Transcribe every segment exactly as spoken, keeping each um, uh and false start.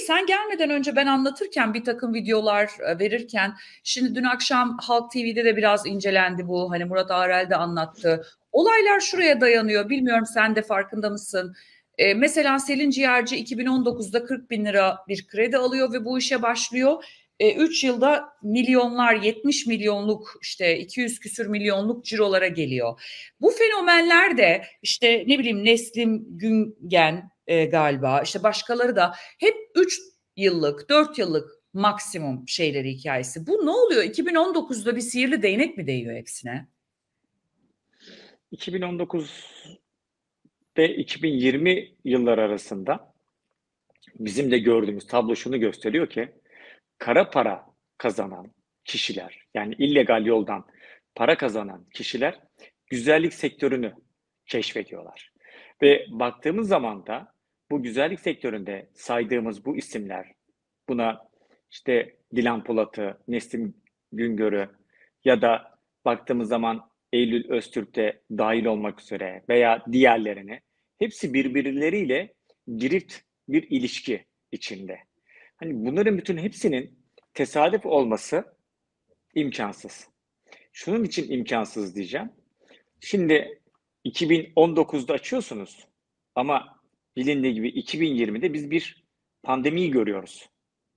sen gelmeden önce ben anlatırken bir takım videolar verirken, şimdi dün akşam Halk T V'de de biraz incelendi bu. Hani Murat Arel de anlattı. Olaylar şuraya dayanıyor. Bilmiyorum sen de farkında mısın? Ee, mesela Selin Ciğerci iki bin on dokuzda kırk bin lira bir kredi alıyor ve bu işe başlıyor. üç e, yılda milyonlar, yetmiş milyonluk, işte iki yüz küsür milyonluk cirolara geliyor. Bu fenomenler de işte ne bileyim Neslim Güngen e, galiba, işte başkaları da hep üç yıllık, dört yıllık maksimum şeyleri, hikayesi. Bu ne oluyor? iki bin on dokuzda bir sihirli değnek mi değiyor hepsine? iki bin on dokuz ve iki bin yirmi yıllar arasında bizim de gördüğümüz tablo şunu gösteriyor ki kara para kazanan kişiler, yani illegal yoldan para kazanan kişiler güzellik sektörünü keşfediyorlar. Ve baktığımız zaman da bu güzellik sektöründe saydığımız bu isimler, buna işte Dilan Polat'ı, Neslim Güngör'ü ya da baktığımız zaman Eylül Öztürk de dahil olmak üzere veya diğerlerini, hepsi birbirleriyle girift bir ilişki içinde. Hani bunların bütün hepsinin tesadüf olması imkansız. Şunun için imkansız diyeceğim. Şimdi iki bin on dokuzda açıyorsunuz ama bilindiği gibi iki bin yirmide biz bir pandemiyi görüyoruz.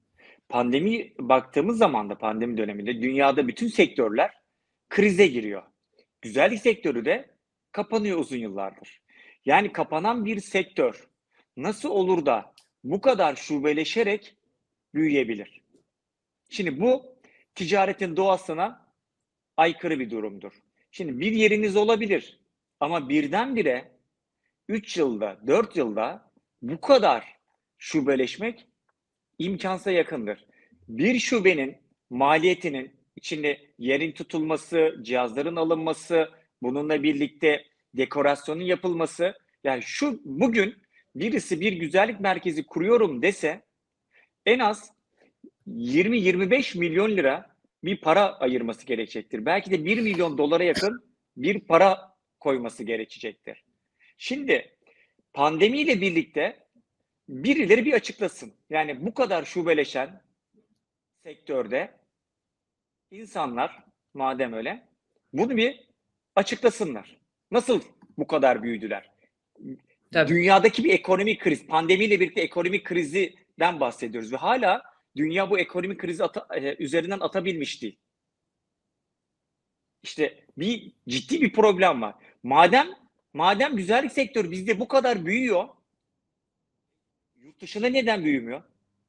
Pandemi baktığımız zaman da pandemi döneminde dünyada bütün sektörler krize giriyor. Güzellik sektörü de kapanıyor uzun yıllardır. Yani kapanan bir sektör nasıl olur da bu kadar şubeleşerek büyüyebilir? Şimdi bu ticaretin doğasına aykırı bir durumdur. Şimdi bir yeriniz olabilir ama birdenbire üç yılda, dört yılda bu kadar şubeleşmek imkansa yakındır. Bir şubenin maliyetinin içinde yerin tutulması, cihazların alınması, bununla birlikte dekorasyonun yapılması, yani şu bugün birisi bir güzellik merkezi kuruyorum dese en az yirmi yirmi beş milyon lira bir para ayırması gerekecektir. Belki de bir milyon dolara yakın bir para koyması gerekecektir. Şimdi pandemiyle birlikte birileri bir açıklasın. Yani bu kadar şubeleşen sektörde insanlar, madem öyle, bunu bir açıklasınlar. Nasıl bu kadar büyüdüler? Tabii. Dünyadaki bir ekonomik kriz, pandemiyle birlikte ekonomik krizden bahsediyoruz ve hala dünya bu ekonomik krizi ata, üzerinden atabilmiş değil. İşte bir ciddi bir problem var. Madem madem güzellik sektörü bizde bu kadar büyüyor, yurt dışında neden büyümüyor?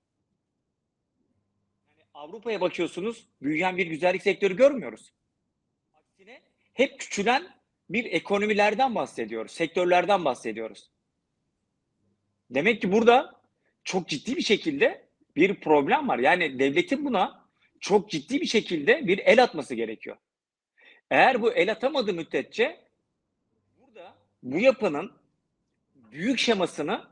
Yani Avrupa'ya bakıyorsunuz, büyüyen bir güzellik sektörü görmüyoruz. Aksine hep küçülen bir ekonomilerden bahsediyoruz, sektörlerden bahsediyoruz. Demek ki burada çok ciddi bir şekilde bir problem var. Yani devletin buna çok ciddi bir şekilde bir el atması gerekiyor. Eğer bu el atamadığı müddetçe burada bu yapının büyük şemasını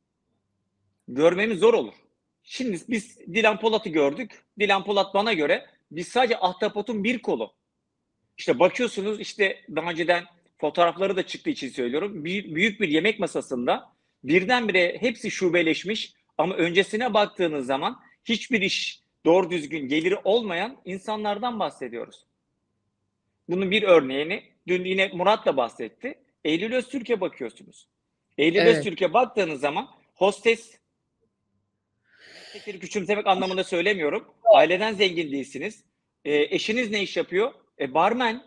görmemiz zor olur. Şimdi biz Dilan Polat'ı gördük. Dilan Polat bana göre biz sadece ahtapotun bir kolu. İşte bakıyorsunuz, işte daha önceden fotoğrafları da çıktığı için söylüyorum. Bir, büyük bir yemek masasında birdenbire hepsi şubeleşmiş ama öncesine baktığınız zaman hiçbir iş doğru düzgün geliri olmayan insanlardan bahsediyoruz. Bunun bir örneğini dün yine Murat da bahsetti. Eylül Öztürk'e bakıyorsunuz. Eylül evet. Öztürk'e baktığınız zaman hostes, meslekleri küçümsemek anlamında söylemiyorum. Aileden zengin değilsiniz. E, eşiniz ne iş yapıyor? E, barmen.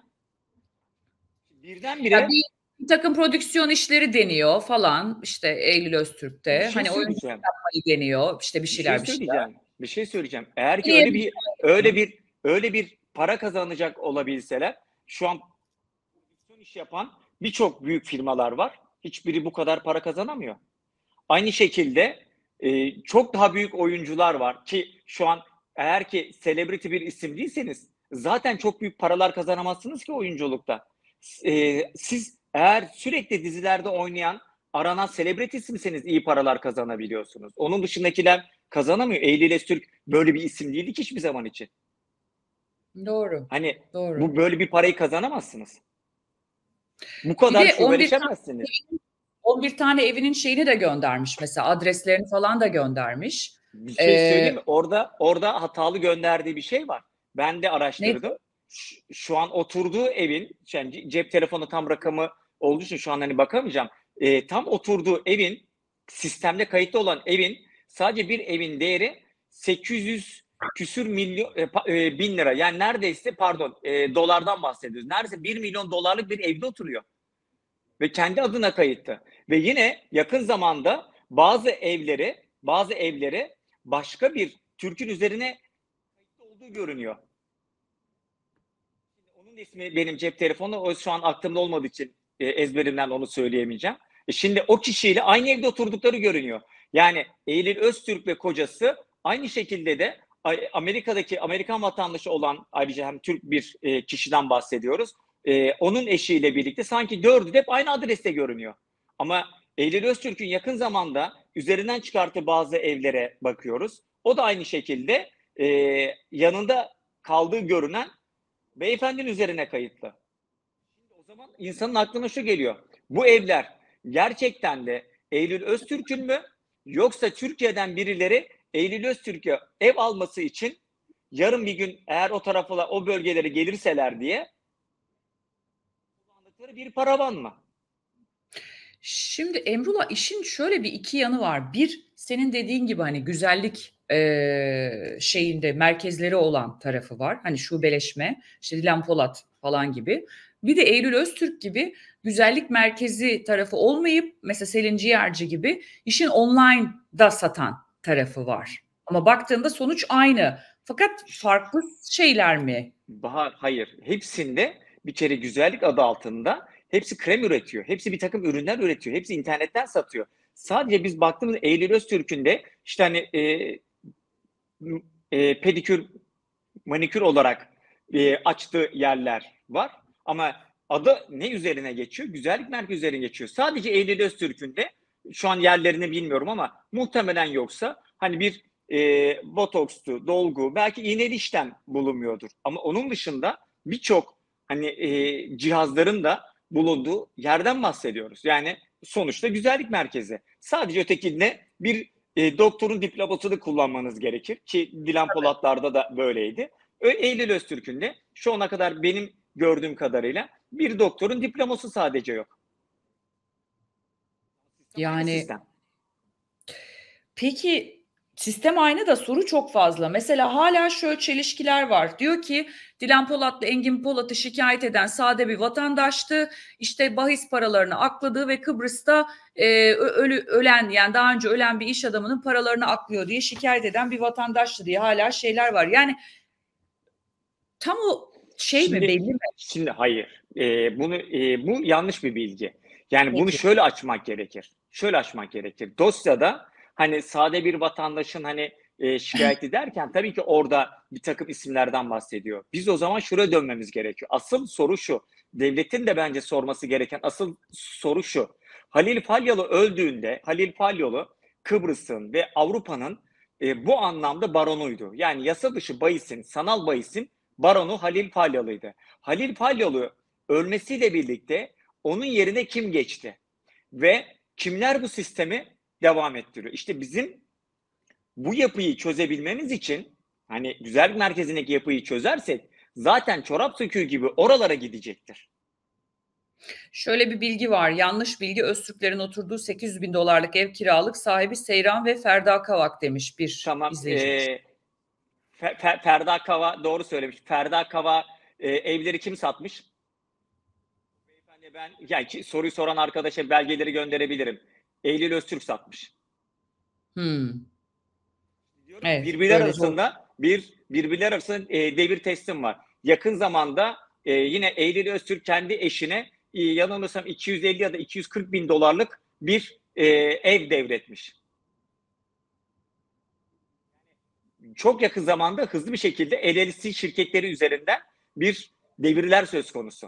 Birdenbire ya bir, bir takım prodüksiyon işleri deniyor falan, işte Eylül Öztürk'te. Şey hani oyuncu yapmayı deniyor, işte bir şeyler bir şey bir şeyler. Bir şey söyleyeceğim. Eğer ki öyle bir öyle bir öyle bir para kazanacak olabilseler, şu an prodüksiyon iş yapan birçok büyük firmalar var. Hiçbiri bu kadar para kazanamıyor. Aynı şekilde e, çok daha büyük oyuncular var ki şu an eğer ki celebrity bir isim değilseniz zaten çok büyük paralar kazanamazsınız ki oyunculukta. E, siz eğer sürekli dizilerde oynayan, aranan celebrity isimseniz iyi paralar kazanabiliyorsunuz. Onun dışındakiler kazanamıyor. Eylül Öztürk böyle bir isim değildi ki hiçbir zaman için. Doğru. Hani doğru. bu böyle bir parayı kazanamazsınız. Bu kadar şubeleşemezsiniz. on bir tane evinin şeyini de göndermiş mesela, adreslerini falan da göndermiş. Bir şey söyleyeyim mi? Eee Orada orada hatalı gönderdiği bir şey var. Ben de Nedir? araştırdım. Ş şu an oturduğu evin, yani cep telefonu tam rakamı olduğu için şu an, hani, bakamayacağım. Eee, tam oturduğu evin, sistemde kayıtlı olan evin, sadece bir evin değeri sekiz yüz küsur milyon eee, pa eee, bin lira. Yani neredeyse pardon, eee, dolardan bahsediyoruz. Neredeyse bir milyon dolarlık bir evde oturuyor ve kendi adına kayıtlı. Ve yine yakın zamanda bazı evleri bazı evleri başka bir Türk'ün üzerine kayıtlı olduğu görünüyor. Onun ismi benim cep telefonu, o şu an aklımda olmadığı için, eee, ezberimden onu söyleyemeyeceğim. E, şimdi o kişiyle aynı evde oturdukları görünüyor. Yani Eylül Öztürk ve kocası aynı şekilde de ay Amerika'daki Amerikan vatandaşı olan, ayrıca hem Türk bir, eee, kişiden bahsediyoruz. Eee, onun eşiyle birlikte sanki dördü de hep aynı adreste görünüyor. Ama Eylül Öztürk'ün yakın zamanda üzerinden çıkarttığı bazı evlere bakıyoruz. O da aynı şekilde, eee, yanında kaldığı görünen beyefendinin üzerine kayıtlı. O zaman insanın aklına şu geliyor: Bu evler gerçekten de Eylül Öztürk'ün mü, yoksa Türkiye'den birileri Eylül Öztürk'e ev alması için yarın bir gün eğer o tarafa, o bölgelere gelirseler diye kullandıkları bir paravan mı? Şimdi Emrullah, işin şöyle bir iki yanı var. Bir, senin dediğin gibi, hani, güzellik, eee, şeyinde merkezleri olan tarafı var. Hani, şubeleşme, işte Dilan Polat falan gibi. Bir de Eylül Öztürk gibi güzellik merkezi tarafı olmayıp mesela Selin Ciğerci gibi işin online'da satan tarafı var. Ama baktığında sonuç aynı. Fakat farklı şeyler mi? Bahar, hayır. Hepsinde bir kere güzellik adı altında hepsi krem üretiyor. Hepsi bir takım ürünler üretiyor. Hepsi internetten satıyor. Sadece biz baktığımızda Eylül Öztürk'ün de işte hani eee, eee, pedikür, manikür olarak eee, açtığı yerler var. Ama adı ne üzerine geçiyor? Güzellik merkezi üzerine geçiyor. Sadece Eylül Öztürk'ün de şu an yerlerini bilmiyorum ama muhtemelen yoksa hani bir eee botokstu, dolgu, belki iğneli işlem bulunmuyordur. Ama onun dışında birçok hani eee, cihazların da bulunduğu yerden bahsediyoruz. Yani sonuçta güzellik merkezi. Sadece ötekinde bir e, doktorun diplomasını kullanmanız gerekir ki Dilan Polatlar'da da böyleydi. Eylül Öztürk'ün de şu ana kadar benim gördüğüm kadarıyla bir doktorun diploması sadece yok. Sistem aynı Yani sistem. Peki, sistem aynı da soru çok fazla. Mesela hâlâ şöyle çelişkiler var. Diyor ki Dilan Polat'la Engin Polat'ı şikâyet eden sade bir vatandaştı. İşte bahis paralarını akladığı ve Kıbrıs'ta, eee, ö ölü ölen, yani daha önce ölen bir iş adamının paralarını aklıyor diye şikâyet eden bir vatandaştı diye hâlâ şeyler var. Yani tam o şey mi, Şimdi belli mi? şimdi hayır. Eee, bunu eee, bu yanlış bir bilgi. Yani bunu Peki. şöyle açmak gerekir. Şöyle açmak gerekir. Dosyada hani sade bir vatandaşın hani eee, şikayeti derken tabii ki orada bir takım isimlerden bahsediyor. Biz o zaman şuraya dönmemiz gerekiyor. Asıl soru şu. Devletin de bence sorması gereken asıl soru şu. Halil Falyalı öldüğünde Halil Falyalı Kıbrıs'ın ve Avrupa'nın eee, bu anlamda baronuydu. Yani yasa dışı bahisin, sanal bahisin baronu Halil Falyalı'ydı. Halil Falyalı ölmesiyle birlikte onun yerine kim geçti? Ve kimler bu sistemi devam ettiriyor? İşte bizim bu yapıyı çözebilmemiz için hani güzellik merkezindeki yapıyı çözersek zaten çorap söküğü gibi oralara gidecektir. Şöyle bir bilgi var, yanlış bilgi. Öztürklerin oturduğu sekiz yüz bin dolarlık ev kiralık, sahibi Seyran ve Ferda Kavak demiş bir Tamam. izleyicimiz. E, Fer, Fer, Ferda Kava doğru söylemiş. Ferda Kava e, evleri kim satmış? Beyefendi ben yani ki, soruyu soran arkadaşa belgeleri gönderebilirim. Eylül Öztürk satmış. Hımm. Diyorum ya, Evet, birbirler böyle zor. arasında bir birbirler arasında e, devir teslim var. Yakın zamanda e, yine Eylül Öztürk kendi eşine e, yanılmıyorsam iki yüz elli ya da iki yüz kırk bin dolarlık bir e, ev devretmiş. Çok yakın zamanda hızlı bir şekilde L L C şirketleri üzerinden bir devirler söz konusu.